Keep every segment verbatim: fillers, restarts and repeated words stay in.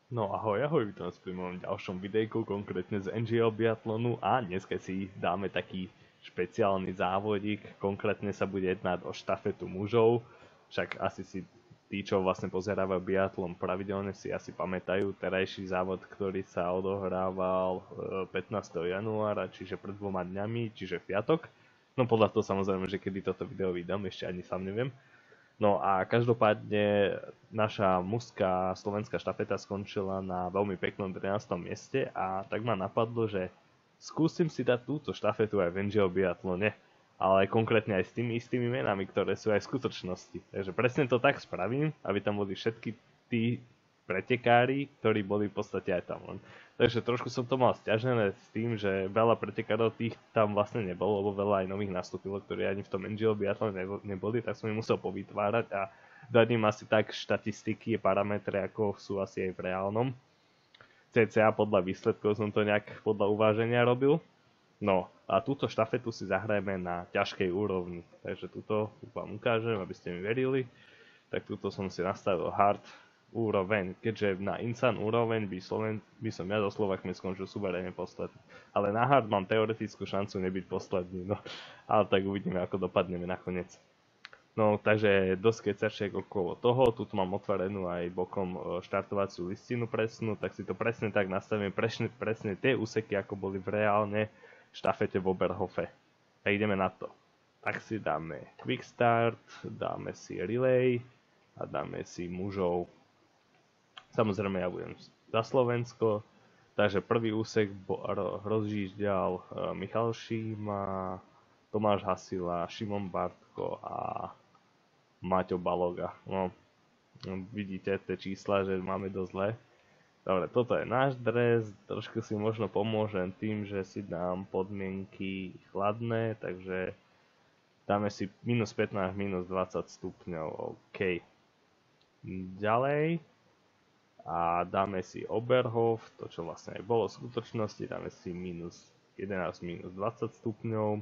No ahoj, ahoj, vítam vás pri mojom ďalšom videjku, konkrétne z en gé el biatlonu a dneska si dáme taký špeciálny závodík, konkrétne sa bude jednať o štafetu mužov, však asi si tí, čo vlastne pozerávajú biatlon pravidelne, si asi pamätajú terajší závod, ktorý sa odohrával pätnásteho januára, čiže pred dvoma dňami, čiže v piatok. No podľa toho samozrejme, že kedy toto video vydám, ešte ani sám neviem. No a každopádne naša mužská slovenská štafeta skončila na veľmi peknom trinástom mieste a tak ma napadlo, že skúsim si dať túto štafetu aj v en gé el biatlone, ale konkrétne aj s tými istými menami, ktoré sú aj v skutočnosti. Takže presne to tak spravím, aby tam boli všetky tí pretekári, ktorí boli v podstate aj tam len. Takže trošku som to mal sťažené s tým, že veľa pretekárov tých tam vlastne nebolo, lebo veľa aj nových nastúpilo, ktorí ani v tom en gé el biatlone neboli, tak som ich musel povytvárať a dať im asi tak štatistiky a parametre, ako sú asi aj v reálnom. cca podľa výsledkov som to nejak podľa uváženia robil. No a túto štafetu si zahrajeme na ťažkej úrovni, takže túto vám ukážem, aby ste mi verili. Tak túto som si nastavil hard úroveň, keďže na insan úroveň by, Sloven, by som ja so Slovakmi skončil suverénne posledný. Ale na hard mám teoretickú šancu nebyť posledný, no. Ale tak uvidíme, ako dopadneme nakoniec. No, takže dosť kecačiek okolo toho, tu mám otvorenú aj bokom štartovaciu listinu presnú, tak si to presne tak nastavím, presne, presne tie úseky, ako boli v reálne štafete v Oberhofe. A ideme na to. Tak si dáme quick start, dáme si relay a dáme si mužov. Samozrejme ja budem za Slovensko, takže prvý úsek rozjížďal Michal Šíma, Tomáš Hasila, Šimon Bartko a Maťo Baloga. No, vidíte tie čísla, že máme dosť zle. Dobre, toto je náš dres, trošku si možno pomôžem tým, že si dám podmienky chladné, takže dáme si minus pätnásť, minus dvadsať stupňov, OK. Ďalej. A dáme si Oberhof, to čo vlastne aj bolo v skutočnosti, dáme si minus jedenásť, minus dvadsať stupňov.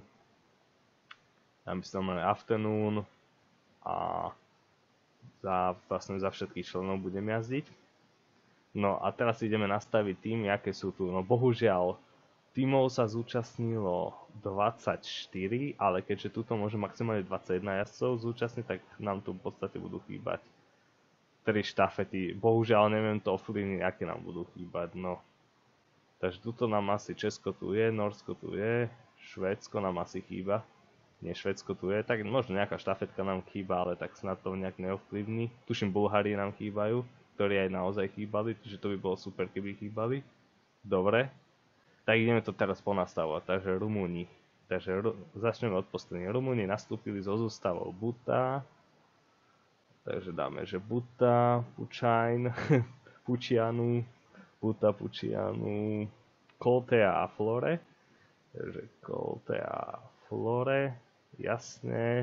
Dáme si tam afternoon a za, vlastne za všetkých členov budem jazdiť. No a teraz ideme nastaviť týmy, aké sú tu. No bohužiaľ, tímov sa zúčastnilo dvadsaťštyri, ale keďže tuto môže maximálne dvadsaťjeden jazdcov zúčastniť, tak nám tu v podstate budú chýbať tri štafety. Bohužiaľ neviem to ovplyvniť, aké nám budú chýbať, no. Takže tuto nám asi Česko tu je, Norsko tu je, Švédsko nám asi chýba. Nie, Švédsko tu je, tak možno nejaká štafetka nám chýba, ale tak snad to nejak neovplyvní. Tuším, Bulhári nám chýbajú, ktorí aj naozaj chýbali, čiže to by bolo super, keby chýbali. Dobre. Tak ideme to teraz ponastavovať, takže Rumúni. Takže začneme od posledných. Rumúni nastúpili so zústavou Buta. Takže dáme, že Buta, Pučajn, Pučianu, Buta, Pučianu, Koltea a Flore. Takže Koltea a Flore, jasne.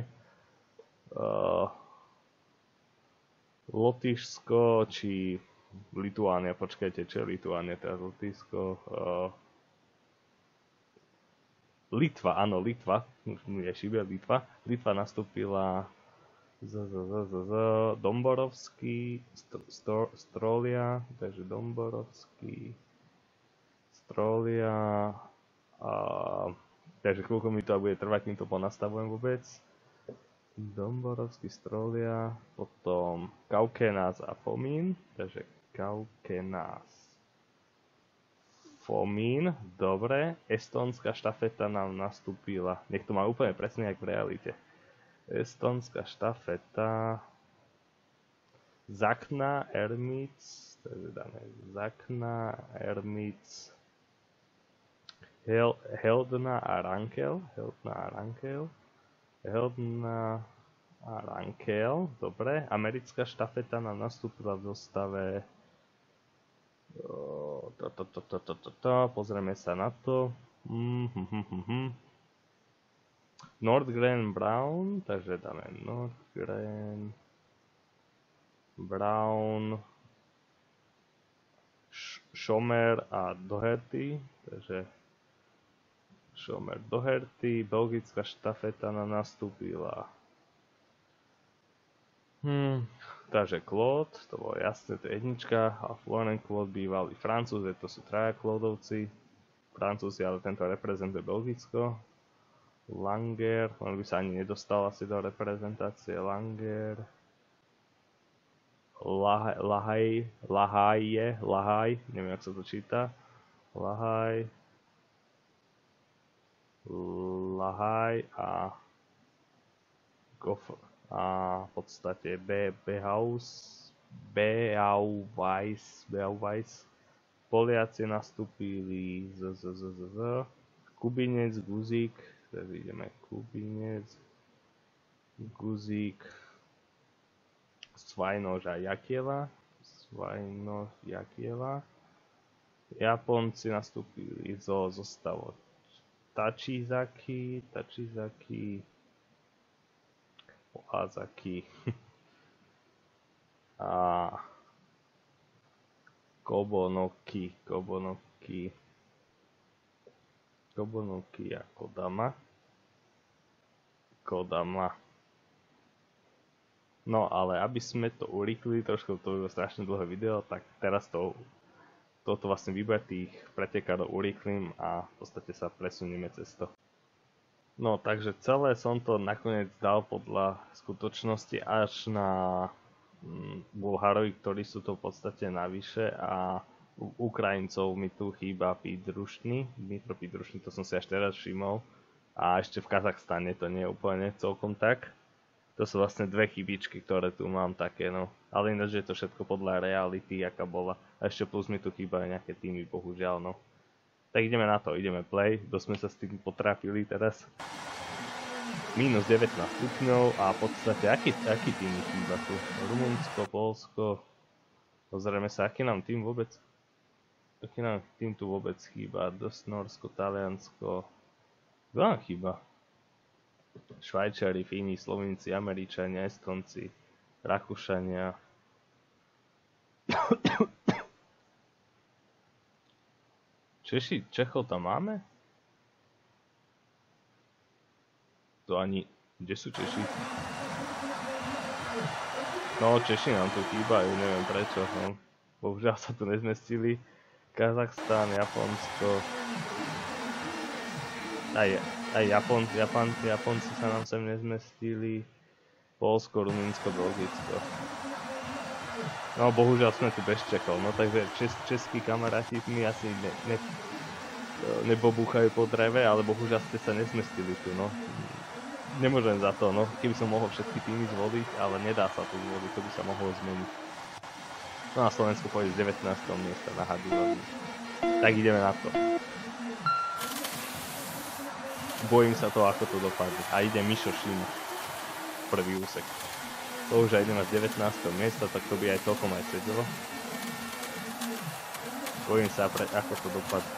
Uh, Lotyšsko, či Lituánia, počkajte, čo je Lituánia, teraz Lotyšsko. Uh, Litva, áno, Litva, je šíbe Litva. Litva nastúpila Z, z, z, z, z, Domborovský, st- st- Strolia, takže Domborovský, Strolia, a, takže chvíľko mi to bude trvať, kým to ponastavujem vôbec. Domborovský, Strolia, potom Kaukenás a Fomín, takže Kaukenás, Fomín, dobre, estónska štafeta nám nastúpila, nech to má úplne presne jak v realite. Estonská štafeta Zakna, Ermic, takže dáme Zakna, Ermic, Hel, Heldna a Rankel, Heldna a Rankel, Heldna a Rankel, dobre, americká štafeta nám nastúpila v zostave, to, to, to, to, to, to, to, pozrieme sa na to, mm, hm, hm, hm, hm. Nordgren Brown, takže dáme Nordgren Brown Schomer a Doherty, takže Schomer Doherty, belgická štafeta nám nastúpila Hmm, takže Claude, to bolo jasné, to je jednička. A Florent Claude bývalý Francúz, to sú traja Claudovci. Francúzi, ale tento reprezentuje Belgicko. Langer, on by sa ani nedostal asi do reprezentácie. Langer. Lahaj, Lahaj, Lahaj, neviem, jak sa to číta. Lahaj. Lahaj a Goff a v podstate B, Behaus, Beauvais, Beauvais. Poliaci nastúpili z, z, z, z, z. Kubinec, Guzík, teraz ideme Kubinec, Guzík, Svajnož a Jakieva, Svajnož, Jakieva. Japonci nastúpili zo zostavu Tachizaki, Tachizaki, Ozaki a Kobonoki, Kobonoki, Kobonoki a Kodama. Kodama. No ale aby sme to urýchli, trošku to bolo strašne dlhé video, tak teraz to toto vlastne výber tých pretekárov urýchlim a v podstate sa presunieme cez to. No takže celé som to nakoniec dal podľa skutočnosti až na mm, Bulharovi, ktorí sú to v podstate navyše a u Ukrajincov mi tu chýba Pidrušny, Dmitro Pidrušny, to som si až teraz všimol a ešte v Kazachstane to nie je úplne celkom tak. To sú vlastne dve chybičky, ktoré tu mám také, no. Ale ináč je to všetko podľa reality, aká bola. A ešte plus mi tu chýbajú nejaké týmy, bohužiaľ, no. Tak ideme na to, ideme play. To sme sa s tým potrafili teraz. Mínus devätnásť stupňov a v podstate, aký, aký tým chýba tu? Rumunsko, Poľsko. Pozrieme sa, aký nám tým vôbec... Aký nám tým tu vôbec chýba? Dosť Norsko, Taliansko... Kto nám chýba? Švajčiari, Fíni, Slovinci, Američania, Estonci, Rakúšania. Češi, Čechov tam máme? To ani... Kde sú Češi? No, Češi nám tu chýbajú, neviem prečo. No. Bohužiaľ sa tu nezmestili. Kazachstán, Japonsko... Aj, aj Japon, Japan, Japonci sa nám sem nezmestili. Poľsko, Rumunsko, Belgicko. No bohužiaľ sme tu bez Čechov, no takže čes, českí kamaráti mi asi ne, ne, nebobúchajú po dreve, ale bohužiaľ ste sa nezmestili tu, no. Nemôžem za to, no. Keby som mohol všetky týmy zvoliť, ale nedá sa to zvoliť, to by sa mohlo zmeniť. No a Slovensko pôjde z devätnásteho miesta na Hadúrovi. Tak ideme na to. Bojím sa toho, ako to dopadne. A ide Mišo Šim. Prvý úsek. To už aj ideme z devätnásteho miesta, tak to by aj celkom aj sedelo. Bojím sa, pre, ako to dopadne.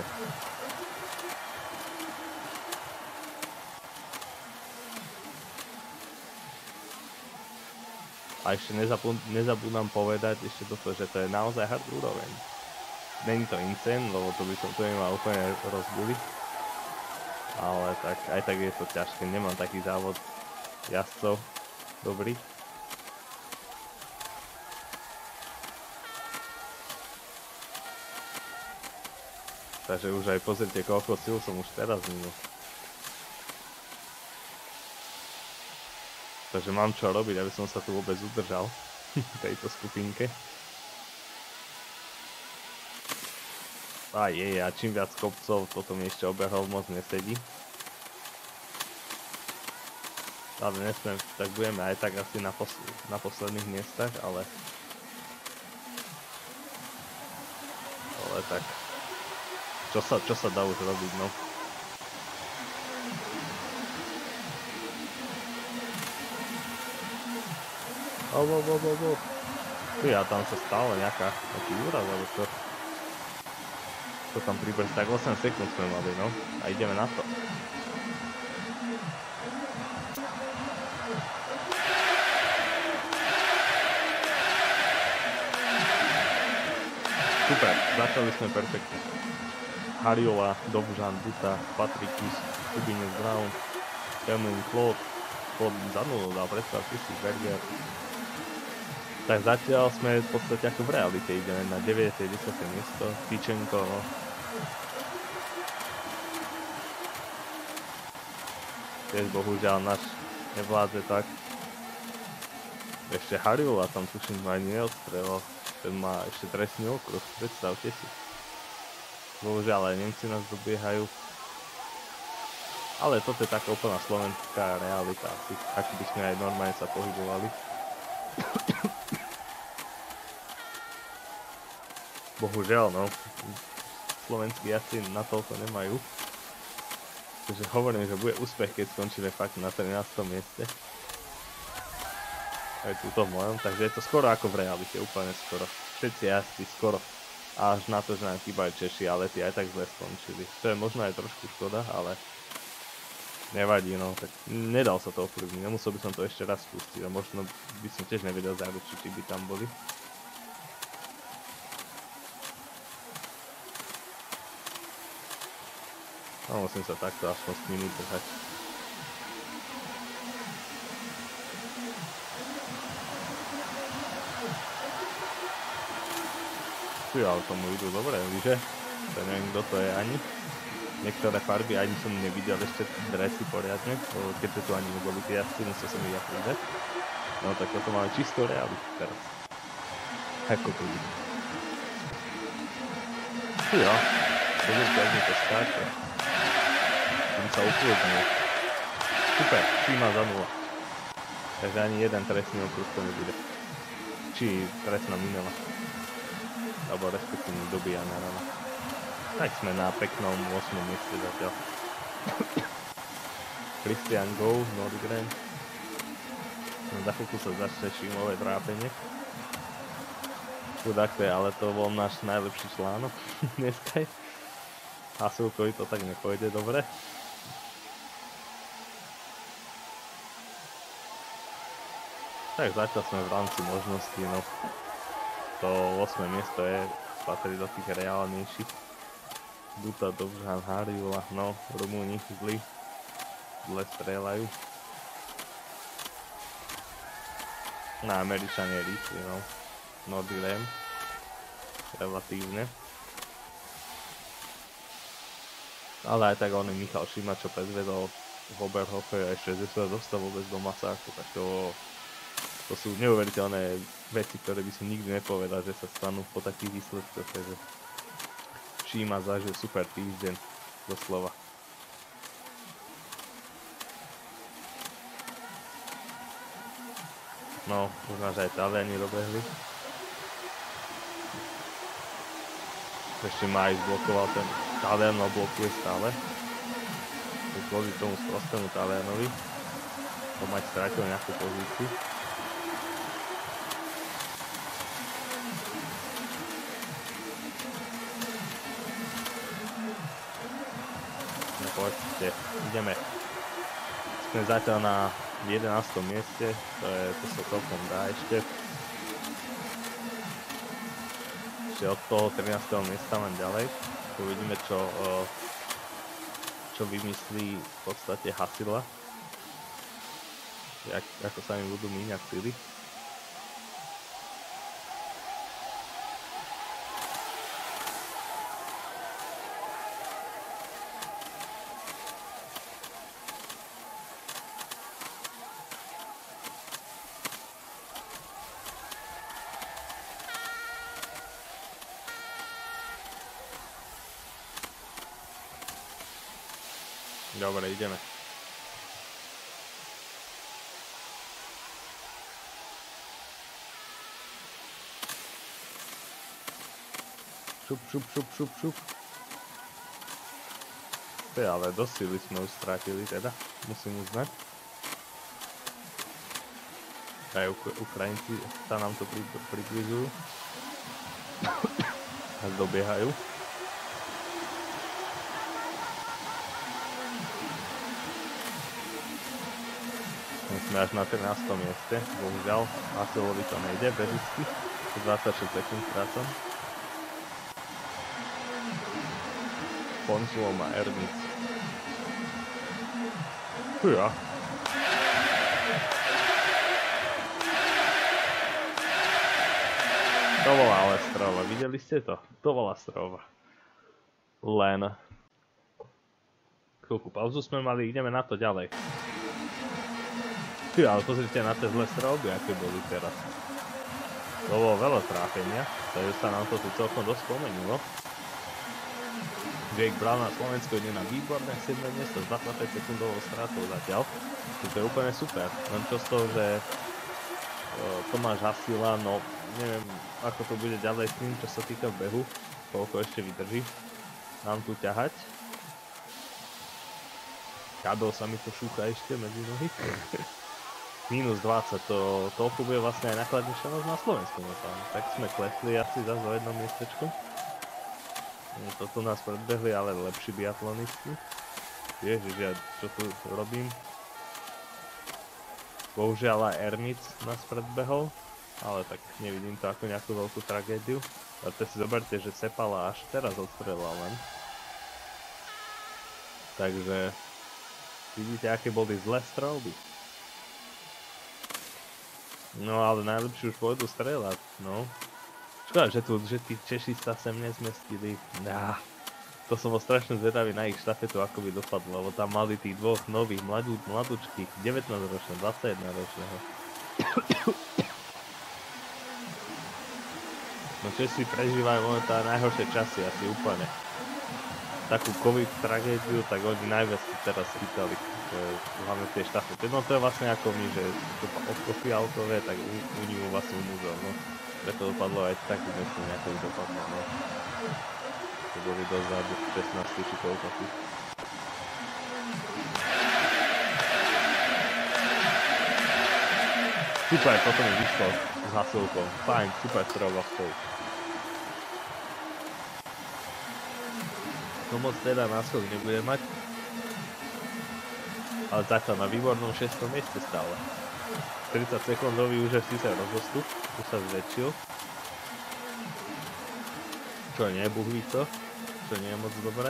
A ešte nezabudám povedať ešte toto, že to je naozaj hard úroveň. Není to insane, lebo to by som to nemal úplne rozbuliť. Ale tak, aj tak je to ťažké, nemám taký závod jazdcov dobrý. Takže už aj pozrite, koľko síl som už teraz minul. Takže mám čo robiť, aby som sa tu vôbec udržal v tejto skupinke. A je, a čím viac kopcov, toto mi ešte obehol moc nesedí. Ale nesmiem, tak budeme aj tak asi na, posl na posledných miestach, ale... Ale tak... Čo sa, čo sa dá už robiť, no? Oh, oh, oh, oh, oh. Ja, tam sa stále nejaká, nejaký úraz, alebo čo? To tam pribrz, tak osem sekúnd sme mali, no. A ideme na to. Super, začali sme perfektne. Hariola, Dobžan, Duta, Patrikus, Kubinec, Brown, Kemlin, Claude, Claude za nulu dal, predstav si, Berger, Tak zatiaľ sme v podstate ako v realite, ideme na deviate desiate miesto, Tyčenko, no. Tiež bohužiaľ náš nevládze tak. Ešte Hariola tam tuším ani neodstrelil, ten má ešte trestný okruh, predstavte si. Bohužiaľ aj Nemci nás dobiehajú. Ale toto je taká úplná slovenská realita, asi ako by sme aj normálne sa pohybovali. Bohužiaľ, no, slovenskí jazdci na toľko nemajú. Takže hovorím, že bude úspech, keď skončíme fakt na trinástom mieste. Aj túto v mojom, takže je to skoro ako v realite, úplne skoro. Všetci jazdci skoro. Až na to, že nám chýbajú Češi, ale tí aj tak zle skončili. To je možno aj trošku škoda, ale nevadí, no, tak nedal sa to ovplyvniť. Nemusel by som to ešte raz spustiť a možno by som tiež nevedel zaručiť, či by tam boli. No, musím sa takto aspoň s nimi držať. Tu ale tomu idú dobre, že? To neviem, kto to je ani. Niektoré farby ani som nevidel ešte dresy poriadne, keďže tu ani neboli tie jazdci, musel som ich ja pridať. No tak toto máme čisto realitu teraz. Ako to vidí. Tu jo, pozrite, ak mi to skáče. Tam sa ukludnil. Super, Šíma za nula. Takže ani jeden trestný okruh to nebude. Či trestná minela. Alebo respektívne dobíjana rana. Tak sme na peknom ôsmom mieste zatiaľ. Christian Go, Nordgren. No, za chvíľku sa začne Šímové trápenie. Chudák to je, ale to bol náš najlepší článok dneska. Hasilkovi to tak nepôjde dobre. Tak zatiaľ sme v rámci možností, no. To ôsme miesto je, patrí do tých reálnejších. Duta, Dobžan, Harjula, no, Rumúni zlí, zle strieľajú. Na Američania rýchli, no. Nordgren, relatívne. Ale aj tak on je Michal Šíma, čo predvedol v Oberhofe a ešte, že sa dostal vôbec do masáku, tak to, to sú neuveriteľné veci, ktoré by som nikdy nepovedal, že sa stanú po takých výsledkoch, takže Šíma zažil super týždeň, doslova. No, možno, že aj Taliani dobehli. Ešte ma aj zblokoval ten Talian, no blokuje stále. Kvôli tomu sprostému Talianovi. To mať strátil nejakú pozíciu. No poďte, ideme. Sme zatiaľ na jedenástom mieste, to je, to sa celkom dá ešte. Ešte od toho trinásteho miesta mám ďalej. Uvidíme, čo, čo vymyslí v podstate Hasila. Jak, ako sa im budú míňať sily. Dobre, ideme. Šup, šup, šup, šup, šup. To je ale dosť sily sme už strátili teda, musím uznať. Aj Ukrajinci sa nám to približujú. A dobiehajú. Sme až na trinástom mieste, bohužiaľ, Hasilovi to nejde, bežicky, dvadsaťšesť sekúnd strácam. Ponzulo má Ernic. Fúja. To bola ale strova, videli ste to? To bola strova. Len. Chvíľku pauzu sme mali, ideme na to ďalej. Ty, ale pozrite na tie zlé strovby, aké boli teraz. To bolo veľa trápenia, takže sa nám to tu celkom dosť spomenilo. Jake Brown na Slovensko ide na výborné siedme miesto s dvadsaťpäť sekundovou stratou zatiaľ. To je úplne super, len čo z toho, že Tomáš Hasila, no neviem ako to bude ďalej s tým, čo sa týka behu, koľko ešte vydrží nám tu ťahať. Kadol sa mi to šúcha ešte medzi nohy. Minus dvadsať, to toľko bude vlastne aj nakladnejšia noc na Slovensku. Tak sme klesli asi zase o jednom miestečku. Toto nás predbehli, ale lepší biatlonisti. Ježiš, ja čo tu robím? Bohužiaľ aj Ermic nás predbehol, ale tak nevidím to ako nejakú veľkú tragédiu. A to si zoberte, že Sepala až teraz odstrelal len. Takže vidíte, aké boli zlé strelby. No ale najlepšie už pôjdu strelať, no. Škoda, že tu, že tí Češi sa sem nezmestili. Nah, to som bol strašne zvedavý na ich štafetu, ako by dopadlo, lebo tam mali tých dvoch nových mladú, mladúčkých, devätnásťročného, dvadsaťjedenročného. No Češi prežívajú momentálne najhoršie časy, asi úplne. Takú covid tragédiu, tak oni najviac teraz chytali, hlavne tie štafety. No to je vlastne ako my, že to ofialkové, tak u, u nich vlastne umúzol, no. Preto dopadlo aj tak, myslím, ako by dopadlo, no. To boli dozadu, šestnásť či koľko tu. Super, toto mi vyšlo s Hasilkou, fajn, super strelba spolu. No moc teda náskok nebude mať, ale zatiaľ na výbornom šiestom mieste stále. tridsať sekundový už je síce rozostup, už sa zväčšil. Čo nie, Bůh ví to, čo nie je moc dobré.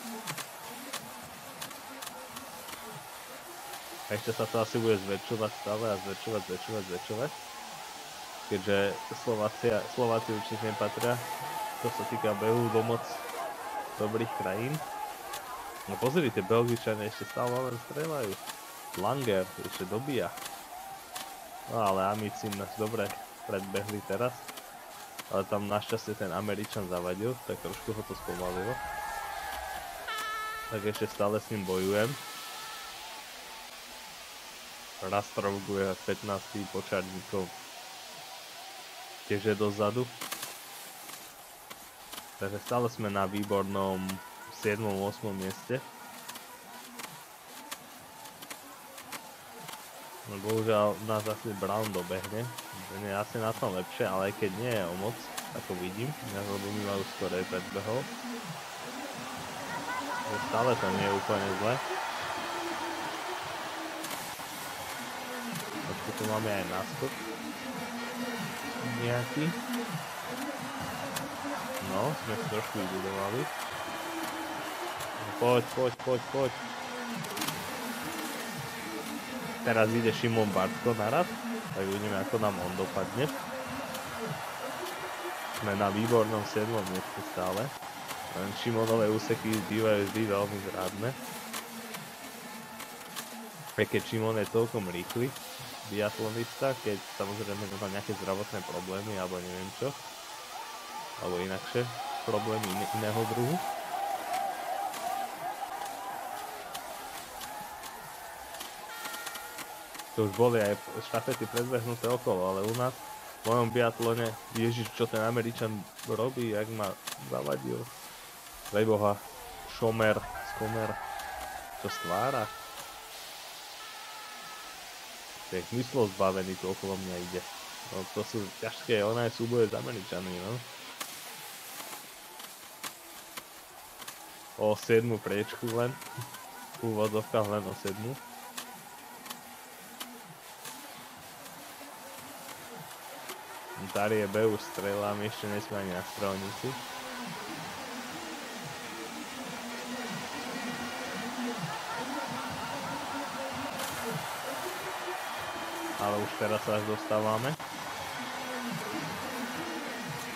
A ešte sa to asi bude zväčšovať stále a zväčšovať, zväčšovať, zväčšovať. Keďže Slováci určite nepatria, čo sa týka behu do moc dobrých krajín. No pozrite, Belgičania ešte stále len strelajú. Langer ešte dobíja. No ale Amici nás dobre predbehli teraz. Ale tam našťastie ten Američan zavadil, tak trošku ho to spomalilo. Tak ešte stále s ním bojujem. Rastrov bude pätnásty počarníkov. Tiež je dozadu. Takže stále sme na výbornom siedmom ôsmom mieste. No bohužiaľ nás asi Brown dobehne. Ten je asi na tom lepšie, ale aj keď nie je o moc, ako vidím. Ja lebo mi majú skorej predbehol. Stále to nie je úplne zle. Počku, tu máme aj náskok. Nejaký. No, sme si trošku vybudovali. Poď, poď, poď, poď. Teraz ide Šimon Bartko naraz, tak uvidíme, ako nám on dopadne. Sme na výbornom siedmom mieste stále. Len Šimonové úseky bývajú vždy veľmi zrádne. Aj keď Šimon je celkom rýchly biatlonista, keď samozrejme má nejaké zdravotné problémy alebo neviem čo. Alebo inakšie problémy iného druhu. To už boli aj štafety predbehnuté okolo, ale u nás v mojom biatlone, ježiš, čo ten Američan robí, jak ma zavadil. Lejboha, Šomer, Skomer, čo stvára. Tak myslel zbavený, tu okolo mňa ide. No to sú ťažké, ona je súboje s Američanmi, no. O siedmu priečku len. V úvodzovkách len o siedmu. Tarie B už strelá, my ešte nesme ani na strelnici. Ale už teraz sa až dostávame.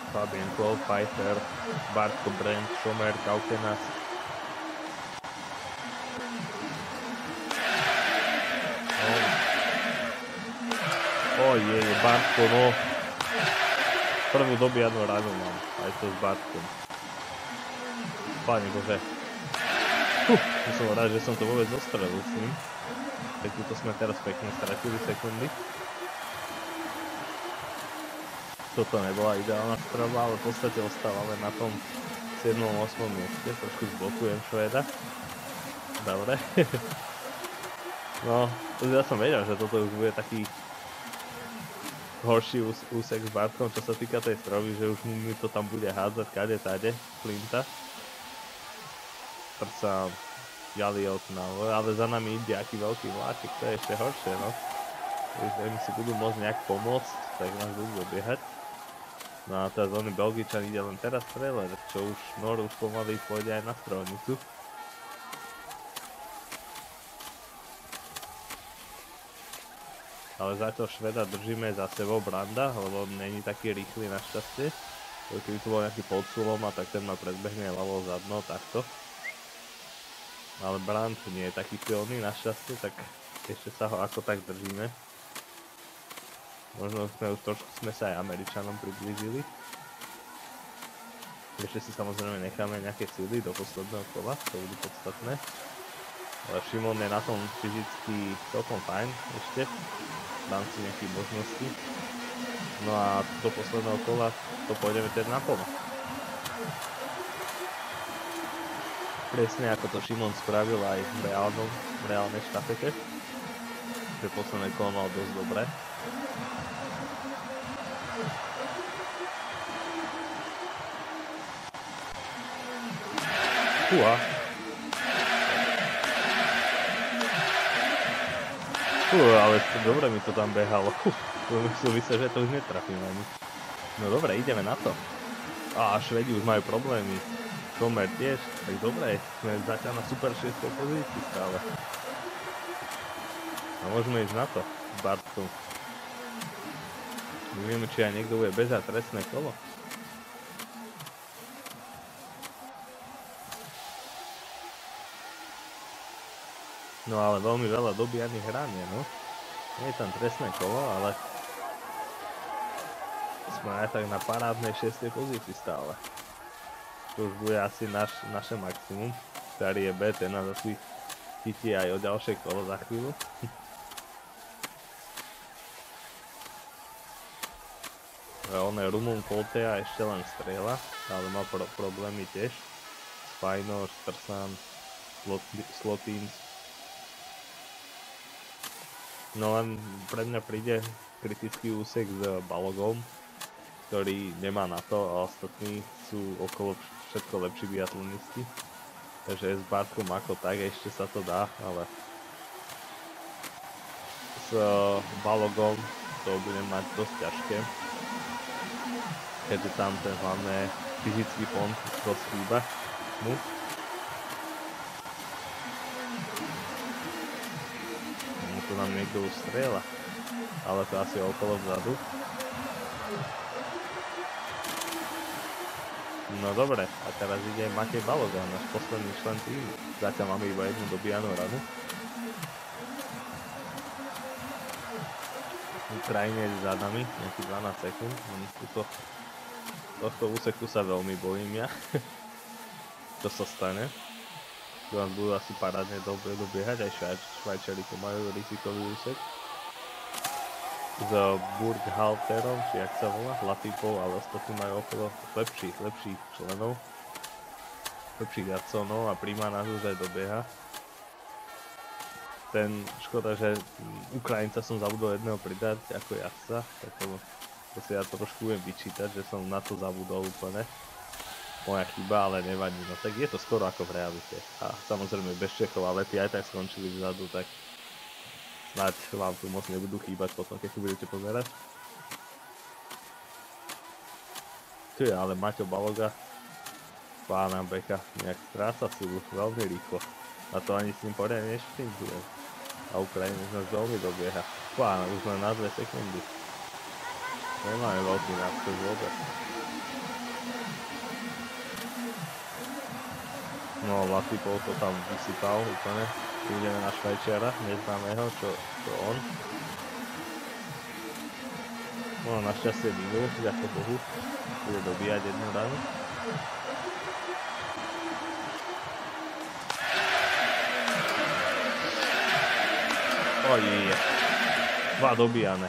Fabien Klopp, Pfeiffer, Bartko, Brent, Schomer, Kaukenas. Ojej, Bartko, no. Prvú dobíjanú ranu mám, aj to s Bartkom. Páne Bože. Huh, som rád, že som to vôbec dostrelil s ním. Tak tuto sme teraz pekne stratili sekundy. Toto nebola ideálna strelba, ale v podstate ostávame na tom siedmom ôsmom mieste. Trošku zblokujem Švéda. Dobre. No, ja som vedel, že toto už bude taký horší úsek s Bartkom, čo sa týka tej strely, že už mi to tam bude hádzať kade tade, Flinta. Prsa, Jaliot, no, ale za nami ide aký veľký vláčik, to je ešte horšie, no. Už mi si budú môcť nejak pomôcť, tak nás budú dobiehať. No a teraz oný Belgičan ide len teraz strieľať, čo už Nor už pomaly pôjde aj na strelnicu. Ale zatiaľ Šveda držíme za sebou Branda, lebo on není taký rýchly našťastie. Keby tu bol nejaký podsulom a tak ten ma predbehne ľavo zadno, takto. Ale Brand nie je taký silný našťastie, tak ešte sa ho ako tak držíme. Možno sme už trošku sme sa aj Američanom priblížili. Ešte si samozrejme necháme nejaké síly do posledného kola, to budú podstatné. Ale Šimon je na tom fyzicky celkom fajn ešte. Dám si nejaké možnosti. No a do posledného kola to pôjdeme teda naplno. Presne ako to Šimon spravil aj v reálnom, v reálnej štafete. Že posledné kolo mal dosť dobré. Fúha. Fú, ale dobre mi to tam behalo. Fú, som myslel, že to už netrafím ani. No dobre, ideme na to. Á, Švedi už majú problémy. Tomer tiež, tak dobre, sme zatiaľ na super šiestej pozícii stále. A môžeme ísť na to, s Bartkom. Nevieme, či aj niekto bude bežať trestné kolo. No ale veľmi veľa dobíjaných rán je, no. Nie je tam trestné kolo, ale sme aj tak na parádnej šiestej pozícii stále. To už bude asi naš, naše maximum. Ktorý je B, ten nás asi chytí aj o ďalšie kolo za chvíľu. On je Rumun Poltea ešte len strieľa, ale má pro problémy tiež. Spajno, Štrsan, Slotins. No len pre mňa príde kritický úsek s Balogom, ktorý nemá na to a ostatní sú okolo všetko lepší biatlonisti. Takže s Bartkom ako tak ešte sa to dá, ale s Balogom to budem mať dosť ťažké. Keďže tam ten hlavne fyzický fond dosť chýba mu. Tu nám niekto už strieľa, ale to asi okolo vzadu. No dobre, a teraz ide Matej Baloga, náš posledný člen týmu. Zatiaľ máme iba jednu dobíjanú ranu. Ukrajine je za nami, nejakých dvanásť sekúnd. Tohto úseku sa veľmi bojím ja. Čo sa stane. Tu nás budú asi parádne dobre dobiehať, aj Švajčari tu majú rizikový úsek. S Burghalterom, či jak sa volá, Latifou, ale ostatní majú okolo lepších, lepších členov. Lepších jazdcov, a Prima nás už aj dobieha. Ten, škoda, že Ukrajinca som zabudol jedného pridať ako jazdca, tak to, to si ja trošku budem vyčítať, že som na to zabudol úplne. Moja chyba, ale nevadí, no tak je to skoro ako v realite. A samozrejme bez Čechov, ale tí aj tak skončili vzadu, tak snáď vám tu moc nebudú chýbať potom, keď tu budete pozerať. Tu je ale Maťo Baloga, pána Beka, nejak stráca silu veľmi rýchlo. A to ani s ním poriadne neštingujem. A Ukrajinec nás veľmi dobieha. Pána, už len na dve sekundy. Nemáme veľký náskok vôbec. No, Latipov to tam vysypal úplne. Ideme na Švajčiara, neznámeho, čo, čo on. No, našťastie minul, ďako Bohu. Bude dobíjať jednu ranu. Oj, je. Dva dobíjane.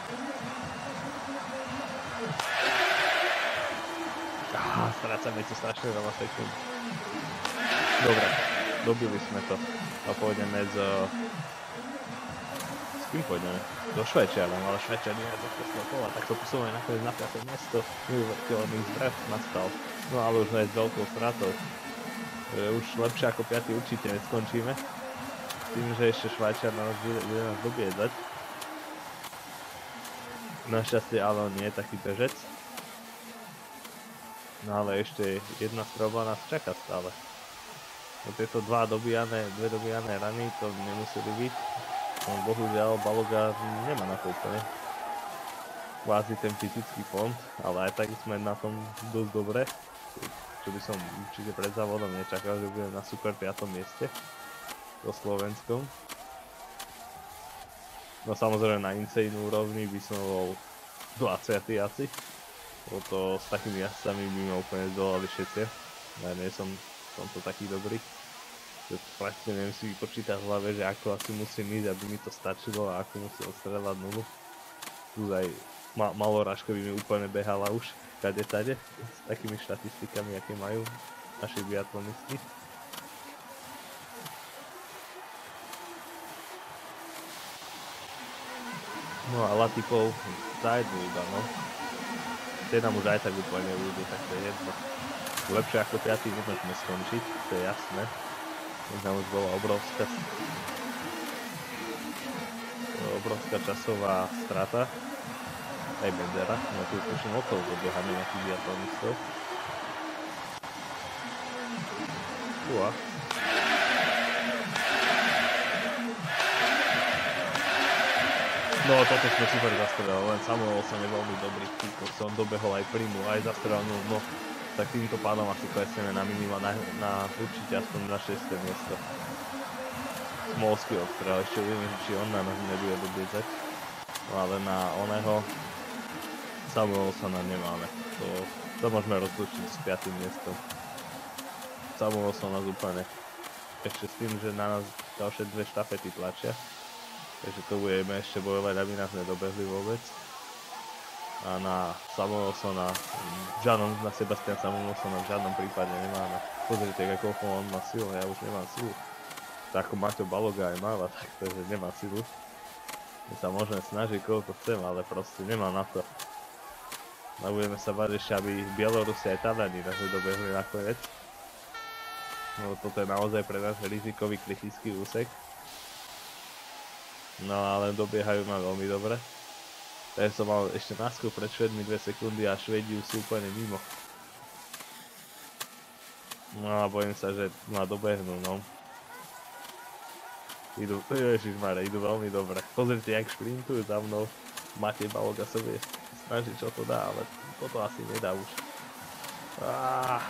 Á, strácame tu strašne veľa sekúnd. Dobre, dobili sme to. A pôjdeme z... S kým pôjdeme? Do Švajčiara, ale Švajčiar nie je do šestého kola, tak to posúvame nakoniec na piate miesto. Neuveriteľný zvrh nastal. No ale už aj s veľkou stratou. Už lepšie ako piaty určite neskončíme. Tým, že ešte Švajčiar na nás bude, bude nás dobiedať. Našťastie ale on nie je taký bežec. No ale ešte jedna strelba nás čaká stále. No tieto dva dobíjané, dve dobíjané rany to nemuseli byť. No, bohužiaľ Baloga nemá na to úplne kvázi ten fyzický fond, ale aj tak sme na tom dosť dobre. Čo by som určite pred závodom nečakal, že budem na super piatom mieste so Slovenskom. No samozrejme na insane úrovni by som bol dvadsiaty asi. Lebo to s takými jazdcami by ma úplne zdolali všetci. Ja nie som v tomto taký dobrý. Prakticky neviem si vypočítať v hlave, že ako asi musím ísť, aby mi to stačilo a ako musím odstreľať nulu. Tu aj ma Malorážka by mi úplne behala už kade tade s takými štatistikami, aké majú naši biatlonisti. No a Latipov zajednú iba, no. Tie nám už aj tak úplne ujdu, tak to je jedno. Lepšie ako piaty nemôžeme skončiť, to je jasné. Tam už bola obrovská, obrovská časová strata. Aj Bendera, no tu už okolo dobieháme nejakých biatlonistov. Uá. No toto sme super zastrelali, len Samuel som je veľmi dobrý, som dobehol aj Primu, aj zastrelal, no tak týmto pádom asi klesneme na minima, na, na určite aspoň na šieste miesto. Smolský odstrel, ešte uvidíme, či on na nás nebude dobiedzať. No ale na oného Samuelsona nemáme, to, to môžeme rozlučiť s piatym miestom. Samuelson nás úplne, ešte s tým, že na nás ďalšie dve štafety tlačia. Takže to budeme ešte bojovať, aby nás nedobehli vôbec. A na Samuelsona, Žanom, na Sebastian Samuelsona v žiadnom prípade nemáme. Pozrite, koľko on má silu, ja už nemám silu. Tak ako Maťo Baloga aj máva, tak to je, že nemá silu. My sa môžeme snažiť koľko chcem, ale proste nemám na to. A budeme sa bať ešte, aby Bielorusi aj Taliani nás nedobehli nakoniec. No toto je naozaj pre nás rizikový kritický úsek. No ale dobiehajú ma veľmi dobre. Takže som mal ešte náskok pred Švedmi dve sekundy a Švedi už sú úplne mimo. No a bojím sa, že ma dobehnú, no. Idú, ježišmarja, idú veľmi dobre. Pozrite, jak šprintujú za mnou. Matej Baloga sa vie snažiť, čo to dá, ale toto asi nedá už. Aaaa.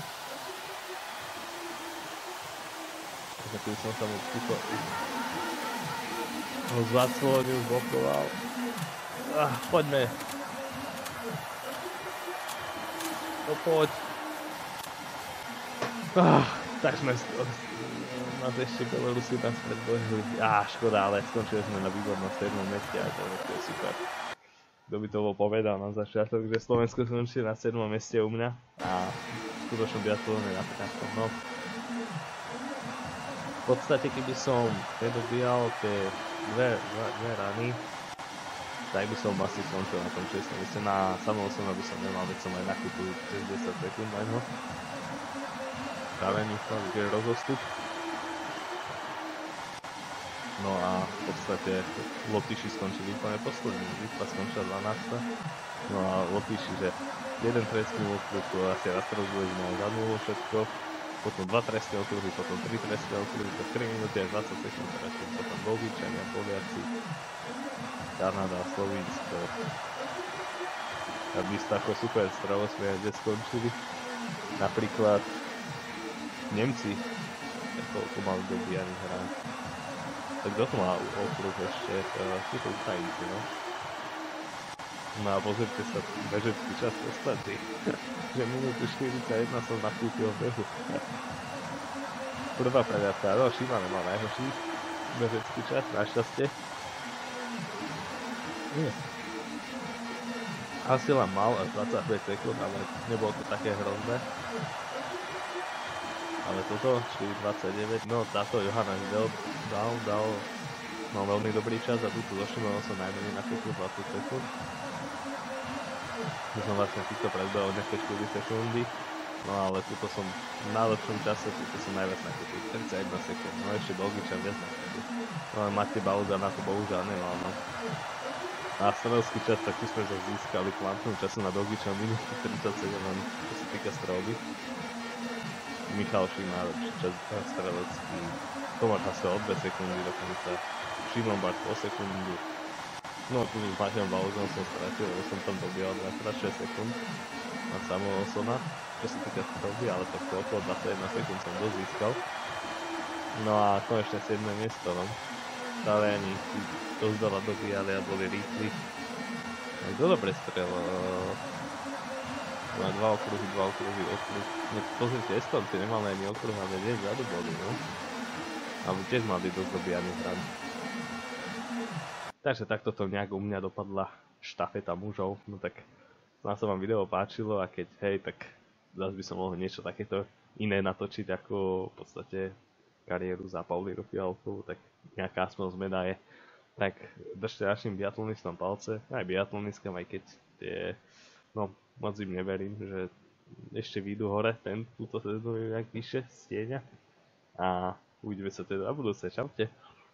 Takže tu som sa mu ticho... No zaclonil, blokoval. Ah, poďme. No poď. Ah, tak sme... Nás ešte Belorusi nás predbehli. Á, škoda, ale skončili sme na výbornom siedmom mieste a to je super. Kto by to bol povedal na začiatok, že Slovensko skončí na siedmom mieste u mňa a v skutočnom biatlone na pätnástom. No. V podstate, keby som nedobíjal tie dve, dve, dve rany, tak by som asi skončil na tom šestom mieste. Na Samuelsona by som nemal, veď som aj nakúpil šesťdesiat sekúnd na ňo. Práve nechal, kde je rozostup. No a v podstate Lotyši skončili úplne posledný. Litva skončila dvanásta. No a Lotyši, že jeden trestný okruh, asi raz teraz bude znovu zadnúlo všetko. Potom dva trestné okruhy, potom tri trestné okruhy, to tri minúty až dvadsať sekúnd trestný. Potom Belgičania, Poliaci, Kanada, Slovinsko. A my s takou super stravou sme kde skončili. Napríklad Nemci koľko mal dobíjaných hrán. Tak kto tu má okruh ešte? Sú to Ukrajinci, no. No a pozrite sa, bežecký čas ostatný. Že minútu štyridsaťjeden som nakúpil behu. Prvá previatka, no Šimano mal najhorší bežecký čas, našťastie. Nie. Asi len mal až dvadsaťpäť sekúnd, ale nebolo to také hrozné. Ale toto, štyri dvadsaťdeväť, no táto Johannes dal, dal, dal, mal veľmi dobrý čas a túto so Šimanom som najmenej nakúpil dvadsať sekúnd. My som vlastne týchto predbehol nejaké štyri sekundy, no ale túto som v najlepšom čase, túto som najviac nakúpil, tridsaťjeden sekúnd, no ešte Belgičan viac nakúpil. No ale Matej Bauza na to bohužiaľ nemal, no. A strelský čas, tak tu sme sa získali kvantum času na Belgičan minútu tridsaťsedem, len čo sa týka strelby. Michal Šimár, čas strelecký, Tomáš Hasel o dve sekundy dokonca, Šimon Bart o sekundu. No tu s Matejom Bauzom som stratil, lebo som tam dobíjal dvadsať šesť sekúnd na samého Olsona, čo sa týka strelby, ale tak okolo dvadsaťjeden sekúnd som dosť získal. No a konečne siedme miesto, no. Taliani dosť veľa dobíjali a boli rýchli. Tak to dobre strel. Má dva okruhy, dva okruhy, okruh. Pozrite, Estonci nemali ani okruh, ale nie vzadu boli, no. Ale tiež mali dosť dobíjaných hran. Takže takto to nejak u mňa dopadla štafeta mužov. No tak snad sa vám video páčilo a keď hej, tak zase by som mohol niečo takéto iné natočiť ako v podstate kariéru za Paulínu Fialkovú, tak nejaká aspoň zmena je. Tak držte našim biatlonistom palce, aj biatlonistkám, aj keď tie, no moc im neverím, že ešte výjdu hore ten, túto sezónu nejak vyššie z tieňa. A uvidíme sa teda na budúce, čaute.